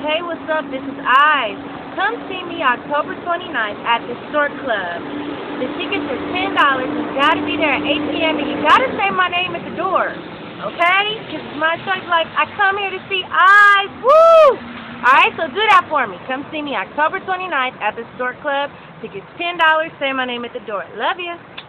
Hey, what's up? This is Eyez. Come see me October 29th at the Stork Club. The tickets are $10. You gotta be there at 8 p.m. and you gotta say my name at the door, okay? Because my show's like, I come here to see Eyez. Woo! Alright, so do that for me. Come see me October 29th at the Stork Club. Tickets $10. Say my name at the door. Love you.